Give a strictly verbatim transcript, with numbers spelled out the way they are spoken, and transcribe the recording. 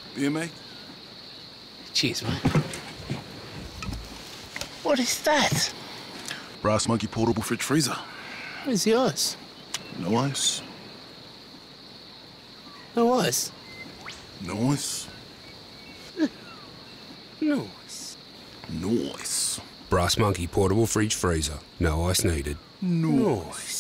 Beer, mate? Cheers, mate. What is that? Brass monkey portable fridge freezer. Where's the ice? No ice. No ice? No ice. Noice. Noice. Brass monkey portable fridge freezer. No ice needed. Noice.